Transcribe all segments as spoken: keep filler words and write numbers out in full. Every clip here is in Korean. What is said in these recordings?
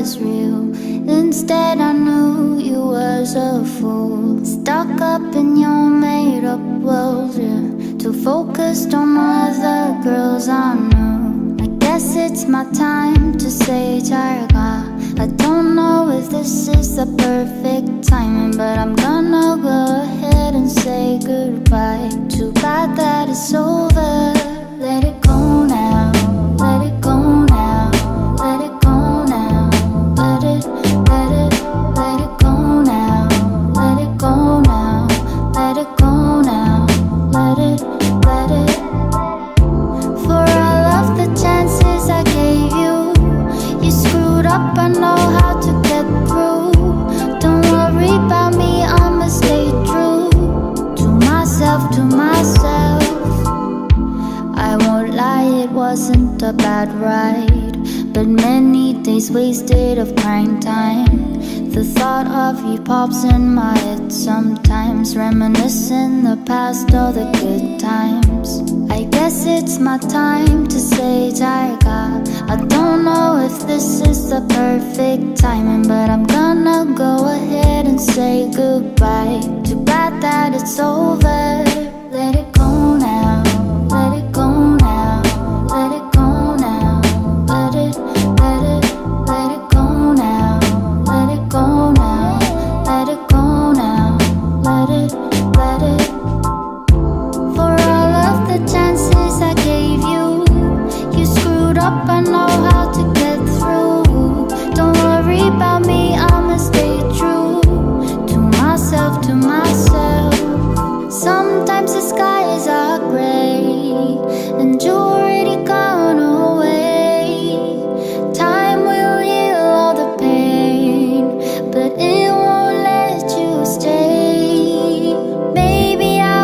was real. Instead I knew you was a fool, stuck up in your made up world, yeah. Too focused on other girls I knew. I guess it's my time to say Targa. I don't know if this is the perfect timing, but I'm gonna go ahead and say goodbye. Too bad that it's over. Let it go now, let it go now, let it go now. Let it, let it, let it go now, let it go now, let it go now, let it, let it. For all of the chances I gave you, you screwed up, I know how to get through. Don't worry about me, I'ma stay true to myself, to myself. I won't lie, it wasn't a bad ride, but many days wasted of crying time. The thought of you pops in my head sometimes, reminiscing the past, all the good times. I guess it's my time to say Targa. I don't know if this is the perfect timing, but I'm gonna go ahead and say goodbye. Too bad that it's over. Let it go now, let it go now, let it go now. Let it, let it, let it go now, let it go now, let it go now, let it, let it. For all of the chances I gave you, you screwed up, I know how to get through. Don't worry about me, I'ma stay true to myself, to myself. Sometimes the skies are gray and you're already gone away. Time will heal all the pain, but it won't let you stay. Maybe I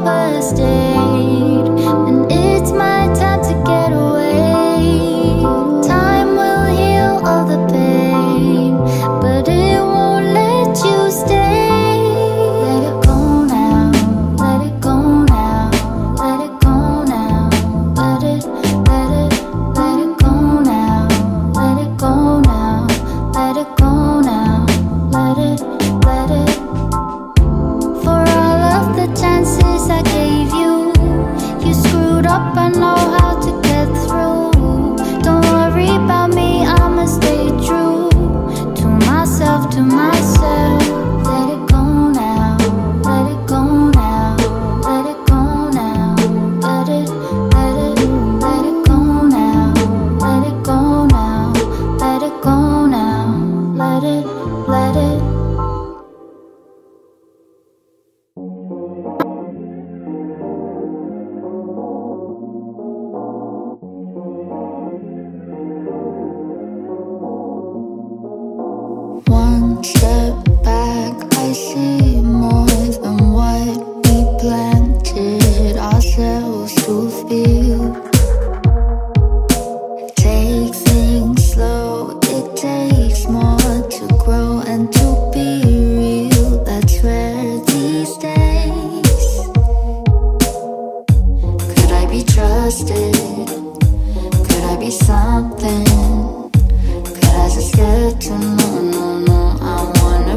overstayed, and it's my time to get away. Time will heal all the pain, but it won't let you stay. Let it go now, let it go now, let it go now. Let it, let it, let it go now, let it go now, let it go now, let it, let it. For all of the chances I gave you, you screwed up, I know how to get through. Don't worry about me, I'ma stay true to myself, to myself. Let it go now, let it go now, let it go now. Let it, let it, let it go now, let it go now, let it go now. Let it, let it. One step back, I see more than what we planted ourselves to feel. Take things slow, it takes more to grow and to be real. That's rare these days. Could I be trusted? Could I be something? Could I just get to know, no, no, I wanna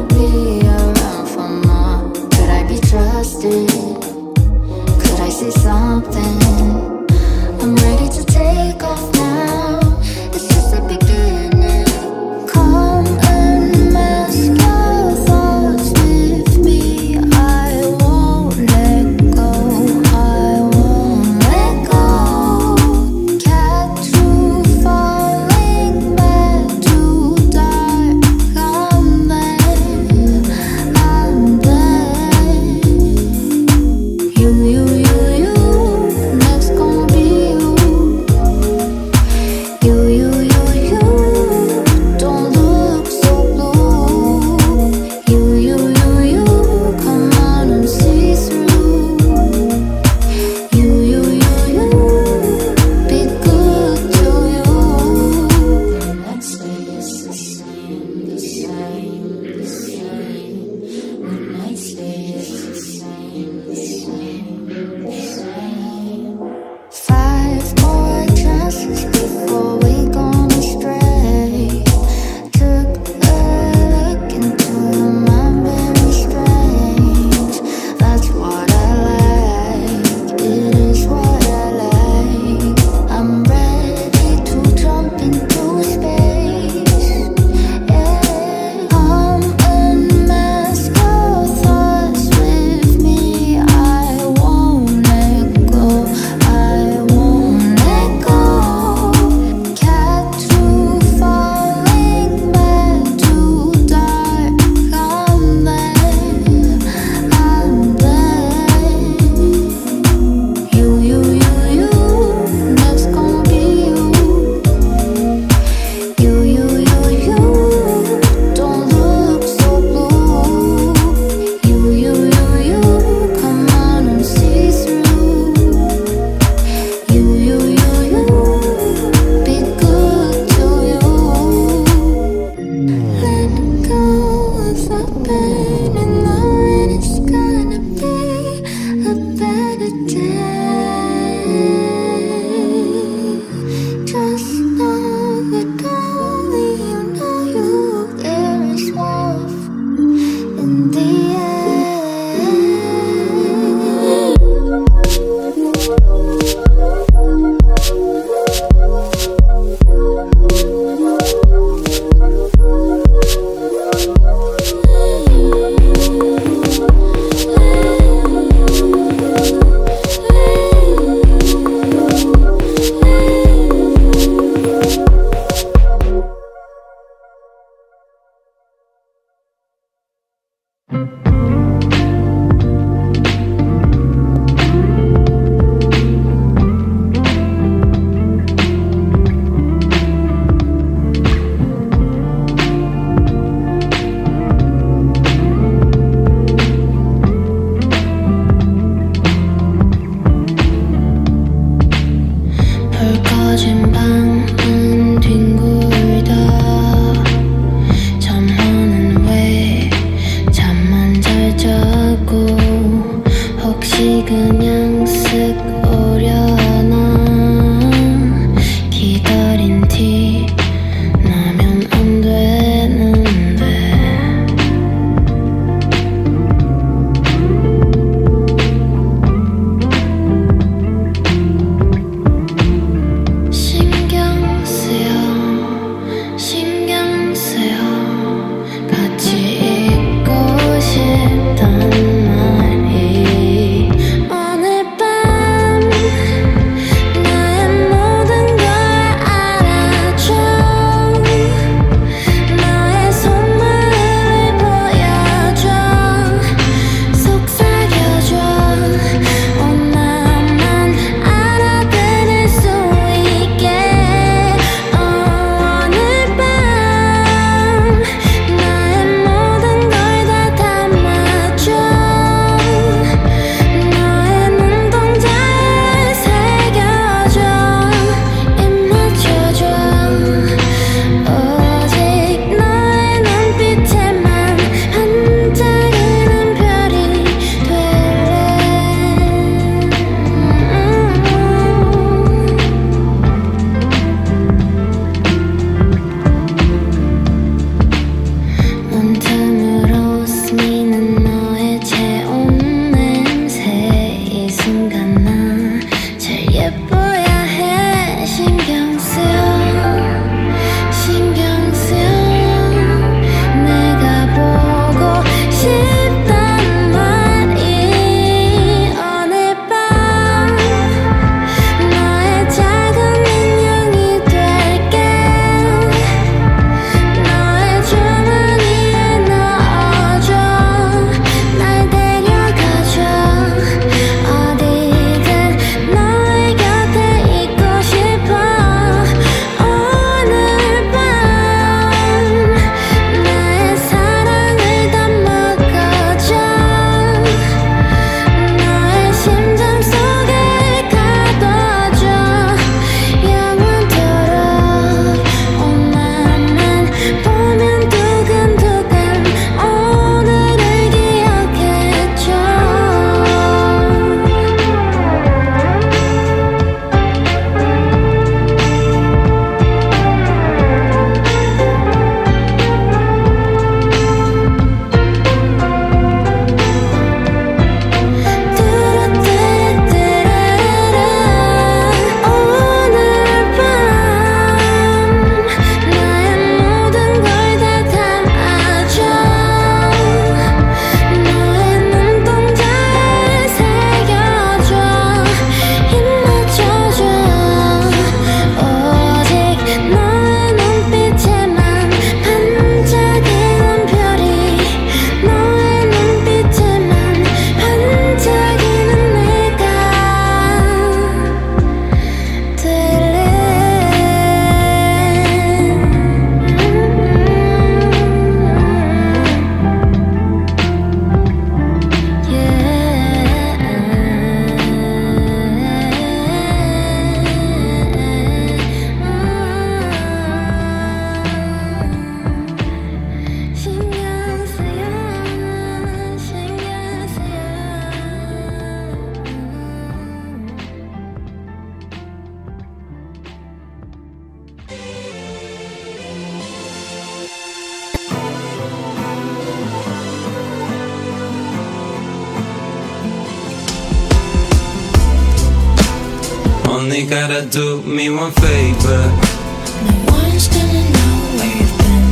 Only gotta do me one favor. No one's gonna know where you've been.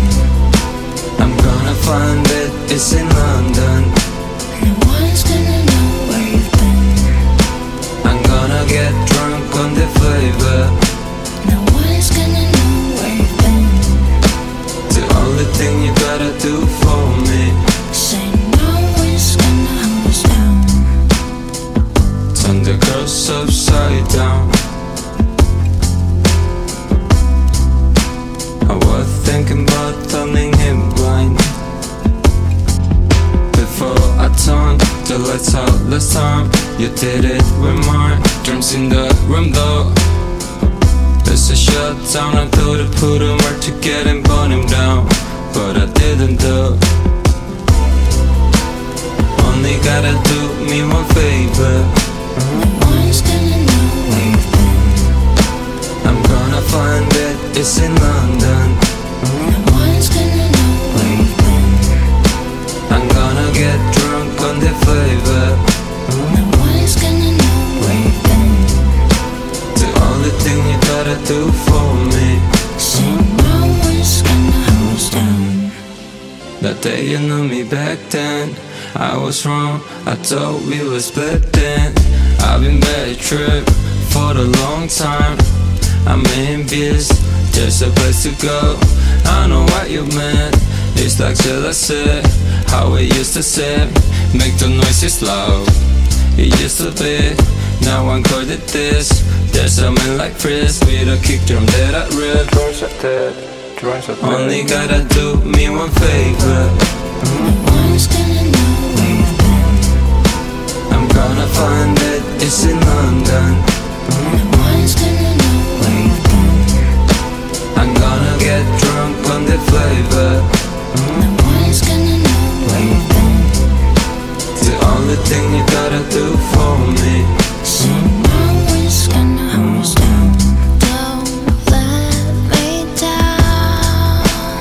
I'm gonna find it, it's in London. No one's gonna know where you've been. I'm gonna get drunk on the flavor. No one's gonna know where you've been. The only thing you gotta do for me, say no. I talked last time. You did it with mine. Drinks in the room though. It's a shutdown. I thought I put him work to get him, burn him down, but I didn't do. Only gotta do me one favor. No one's gonna know where you've been. I'm gonna find it, it's in London. No one's gonna know where you've been. I'm gonna get drunk on the flavor. No one's gonna know where you've been. The only thing you gotta do for me. Say no one's gonna hold us down. That day you knew me back then, I was wrong, I thought we were splitting. I've been bad trip for a long time. I'm envious, there's a place to go. I know what you meant, it's like jealousy, how we used to say, make the noises loud. It used to be, now I'm called it this. There's a man like Chris with a kick drum that I rip. Only gotta do me one favor. No one's gonna know where you've been. I'm gonna find it, it's in London. No one's gonna know where you've been. I'm gonna get drunk on the flavor. No one's gonna know where you've been. The only thing you gotta do for me. Say no one's gonna hold us down. Don't let me down.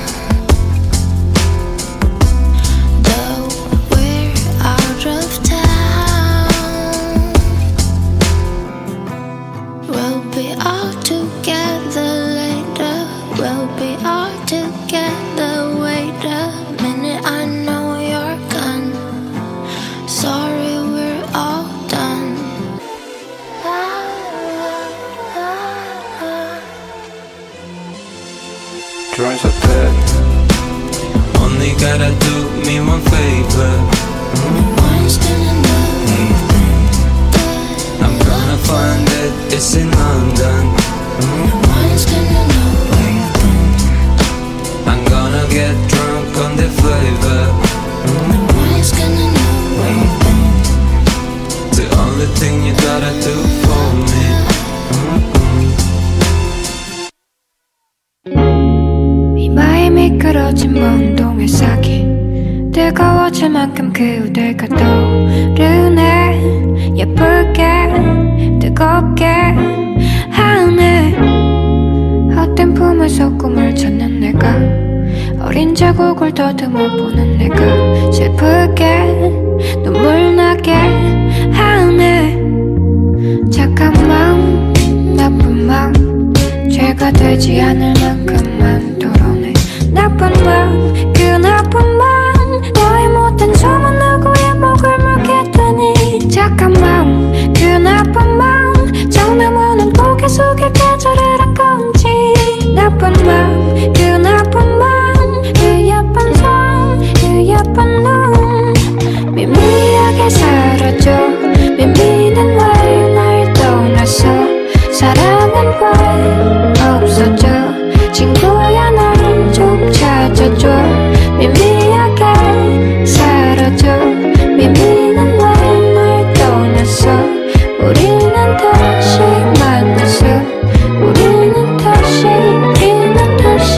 Though we're out of town, we'll be all together later. We'll be all together. Wait a minute, I know you're gone. Sorry, we're all done. Joints are dead. Only gotta do me one favor. No one's gonna know where you've been. I'm gonna find it, it's in London. No one's gonna know where you've been. I'm gonna get drunk on the flavor. No one's gonna know where you've been. The only thing you gotta do for me. 이마에 미끄러진 먼동의 싹이 뜨거워질 만큼 그대가 떠오르네. 예쁘게 뜨겁게 하네. 헛된 품에서 꿈을 찾는 내가, 어린 자국을 더듬어 보는 내가 슬프게 눈물 나게 하네. 착한 마음 나쁜 마음 죄가 되지 않을 만큼만 털어내. 나쁜 마음 그 나쁜 마음 너의 못된 소문 누구의 목을 물게 되니. 착한 마음 그 나쁜 마음 정나무는 고개 속에 계절을 한 건지. 나쁜 마음 그 나쁜 마음 그 예쁜 손 그 예쁜 눈 미미하게 사라져. 미미는 왜 날 떠났어. 사랑은 왜 없어져. 친구야 날 좀 찾아줘. 미미하게 사라져. 미미는 왜 날 떠났어. 우리는 다시 만났어. 우리는 다시 우리는 다시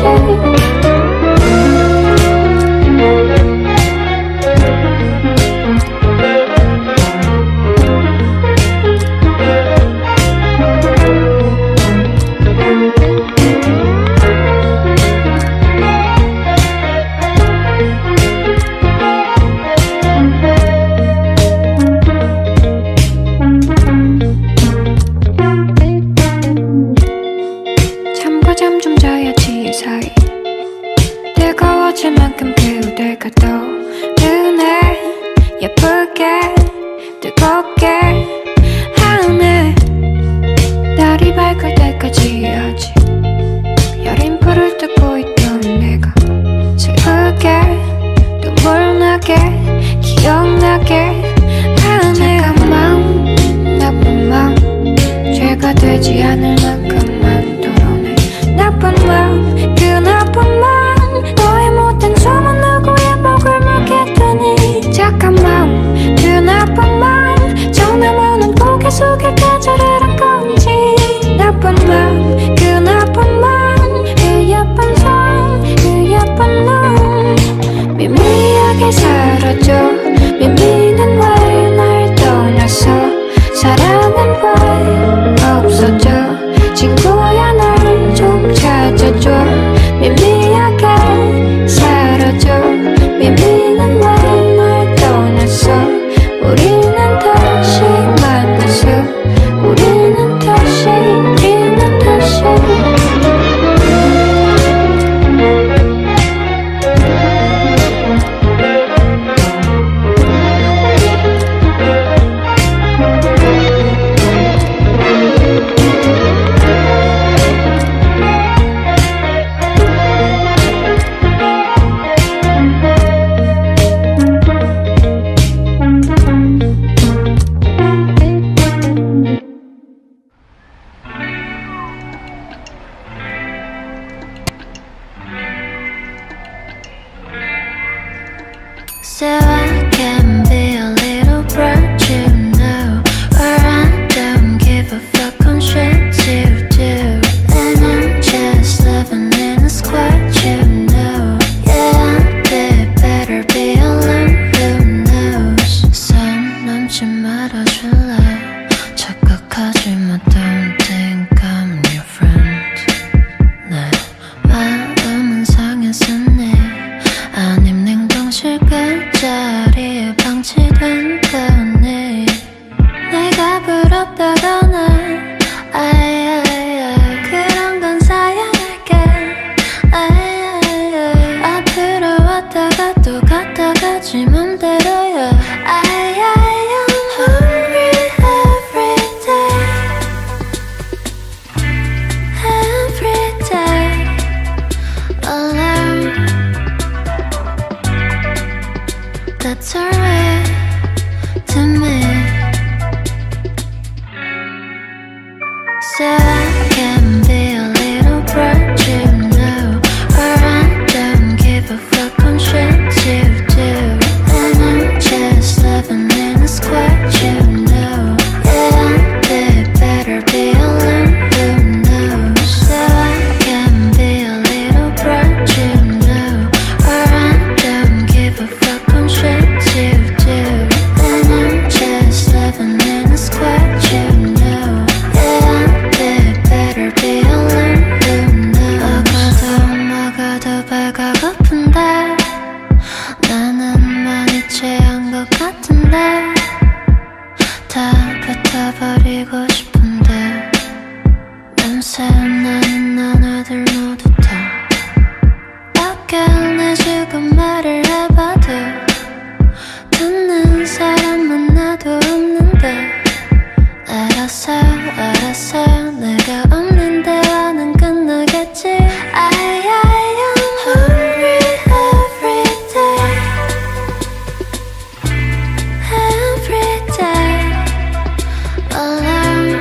잠과 잠 좀 자야지 이 사이. 뜨거워질 만큼 그대가 떠오르네. 예쁘게 뜨겁게 하네. 날이 밝을 때까지 하지. 여린 불을 뜨고 있던 내가 슬프게 눈물 나게 기억나게 하네. 착한 마음 나쁜 마음 죄가 되지 않을 만큼만 털어내. 나쁜 마음 그 나쁜 마음 너의 못된 소문 누구의 목을 물게 되니. 착한 마음 그 나쁜 사라져 미미는 왜 날 떠나서 사랑은 왜 없어져 친구야 날 좀 찾아줘 미미하게 사라져 미미는 왜 날 떠나서 우리는 다시 만나서 우리는 다시 우리는 다시 So I can be a little bright, you know, or I don't give a fuck on shit you do. And I'm just living in a square, you know. Yeah, they better be alone, who knows. 선 넘지 말아줄래 착각하지 마, don't think I'm your friend. 내 마음은 상했었네 아님 냉동실 끝자리에 방치된다네 내가 부럽다거나 아이아이아이 그런 건 사양할게 아이아이아이 앞으로 왔다가 또 갔다가 지 맘대로야 아이아이 I'm hungry every day every day alone That's alright to me. So I can be a little bright, you know, or I don't give a fuck on shit you do. And I'm just living in a square, you know. Yeah, they better be alone, who knows. So I can be a little bright, you know, or I don't give a fuck on shit you do. And I'm just living in a square, you know. Yeah, they better be alone, who knows. 먹어도 먹어도 배가 고픈데 나는 많이 취한 것 같은데 다 뱉어버리고 싶은데 냄새 나는 너네들 모두 다 닦여내주고 말을 해봐도 듣는 사람은 나도 없는데 알았어 알았어 내가 없는 대화는 끝나겠지 I, I am hungry every day every day alone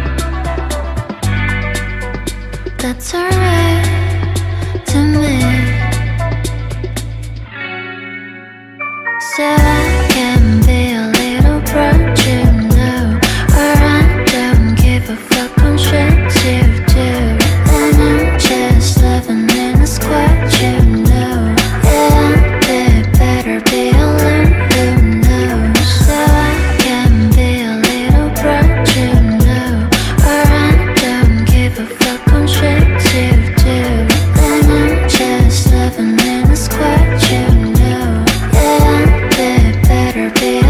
That's alright to me So I can be a little bright, you know, or I don't give a fuck on shit you do. And I'm just living in a square, you know. Yeah, they better be alone, who knows. So I can be a little bright, you know, or I don't give a fuck on shit you do. And I'm just living in a square, you know. Yeah, they better be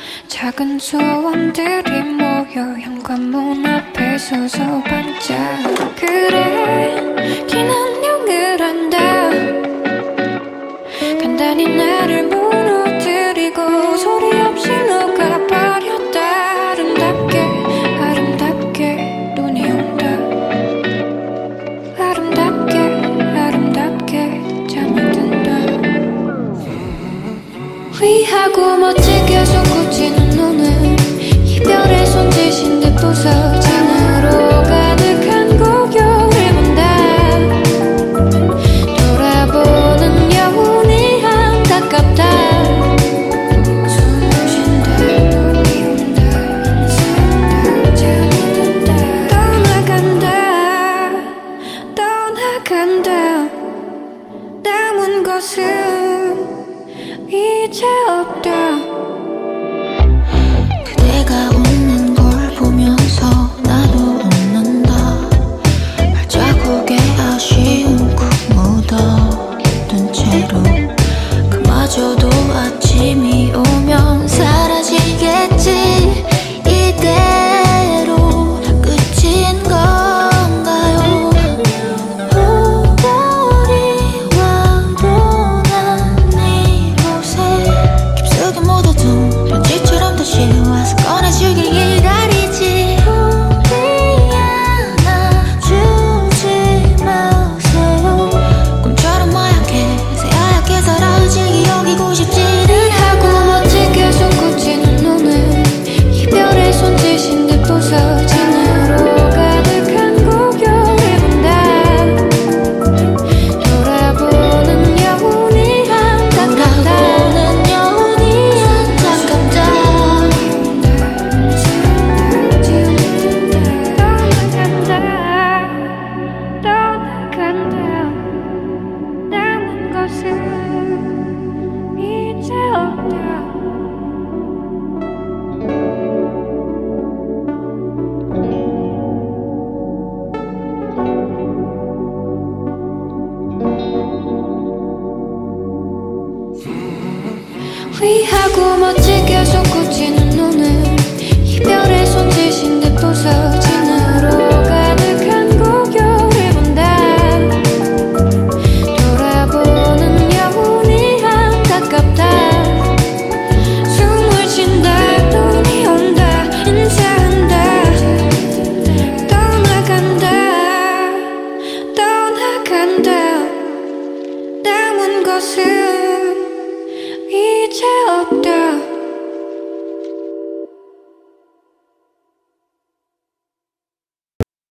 작은 소원들이 모여 현관문 앞에 서서 반짝. 그래 긴 안녕을 한다. 간단히 나를 무너뜨리고 소리 없이 녹아버렸다. 아름답게 아름답게 눈이 온다. 아름답게 아름답게 잠이 든다. 위하고 멋지게 솟구치는 눈은 이별의 손짓인 듯 부서짐으로 가득한 고요를 본다. 돌아보는 여운이 안타깝다. 숨을 쉰다. 눈이 온다. 인사한다. 잠이 든다. 떠나간다. 떠나간다. 남은 것은 이제 없다. 그대가 웃는 걸 보면서 나도 웃는다. 발자국에 아쉬움 꾹 묻어둔 채로 그마저도 아침이 오면 사라지겠지. 이대로 끝인 건가요? 오월이 와도 난 이곳에 깊숙이 묻어둔 편지처럼 다시 와서 꺼내주길 기다리지. 우리 안아주지 마세요. 꿈처럼 하얗게 새하얗게 사라질 기억이 고 싶지. 하고 멋지게 솟구치는 눈은 이별의 손짓인 듯 부서짐으로 가득한 고요를 본다. 돌아보는 여운이 안타깝다. 돌아보는 여운이 안타깝다. 떠나간다. 떠나간다. 남은 것은 이제 없다. 위하고 멋지게 솟구치는 눈은 이별의 손짓인 듯 부서짐으로 가득한 고요를 본다. 돌아보는 여운이 안타깝다. 숨을 쉰다. 눈이 온다. 인사한다. 떠나간다. 떠나간다. 남은 것은 이제 없다.